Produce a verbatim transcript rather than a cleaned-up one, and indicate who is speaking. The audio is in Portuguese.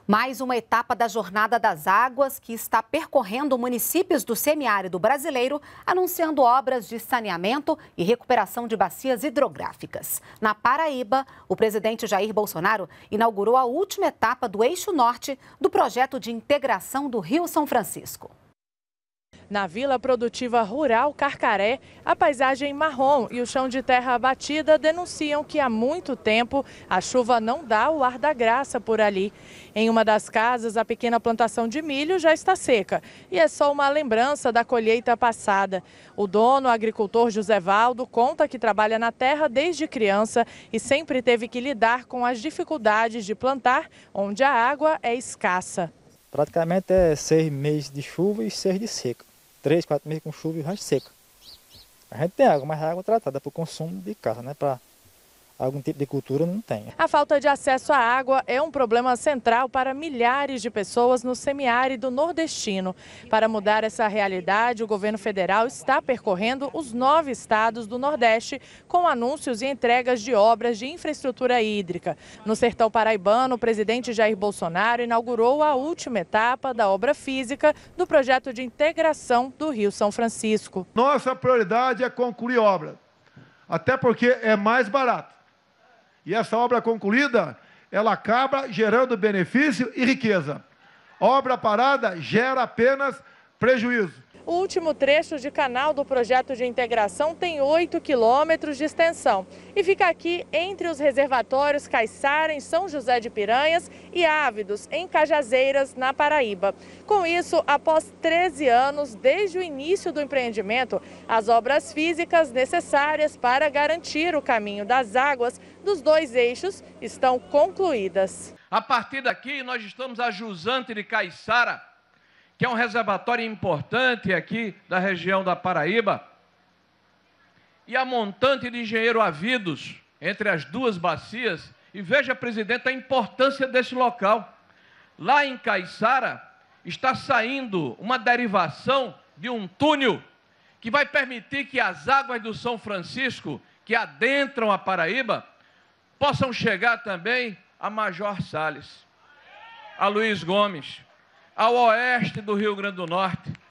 Speaker 1: Mais uma etapa da Jornada das Águas, que está percorrendo municípios do semiárido brasileiro, anunciando obras de saneamento e recuperação de bacias hidrográficas. Na Paraíba, o presidente Jair Bolsonaro inaugurou a última etapa do Eixo Norte do projeto de integração do Rio São Francisco.
Speaker 2: Na Vila Produtiva Rural Carcaré, a paisagem marrom e o chão de terra batida denunciam que há muito tempo a chuva não dá o ar da graça por ali. Em uma das casas, a pequena plantação de milho já está seca e é só uma lembrança da colheita passada. O dono, o agricultor José Valdo, conta que trabalha na terra desde criança e sempre teve que lidar com as dificuldades de plantar onde a água é escassa.
Speaker 3: Praticamente é seis meses de chuva e seis de seca. Três, quatro meses com chuva e o resto seca. A gente tem água, mas a água é tratada para o consumo de casa, né? Para algum tipo de cultura não tem.
Speaker 2: A falta de acesso à água é um problema central para milhares de pessoas no semiárido nordestino. Para mudar essa realidade, o governo federal está percorrendo os nove estados do Nordeste com anúncios e entregas de obras de infraestrutura hídrica. No sertão paraibano, o presidente Jair Bolsonaro inaugurou a última etapa da obra física do projeto de integração do Rio São Francisco.
Speaker 4: Nossa prioridade é concluir obra, até porque é mais barato. E essa obra concluída, ela acaba gerando benefício e riqueza. Obra parada gera apenas prejuízo.
Speaker 2: O último trecho de canal do projeto de integração tem oito quilômetros de extensão e fica aqui entre os reservatórios Caiçara, em São José de Piranhas, e Ávidos, em Cajazeiras, na Paraíba. Com isso, após treze anos, desde o início do empreendimento, as obras físicas necessárias para garantir o caminho das águas dos dois eixos estão concluídas.
Speaker 5: A partir daqui, nós estamos a jusante de Caiçara, que é um reservatório importante aqui da região da Paraíba, e a montante de Engenheiro Ávidos, entre as duas bacias. E veja, presidente, a importância desse local. Lá em Caiçara está saindo uma derivação de um túnel que vai permitir que as águas do São Francisco, que adentram a Paraíba, possam chegar também a Major Salles, a Luiz Gomes, ao oeste do Rio Grande do Norte,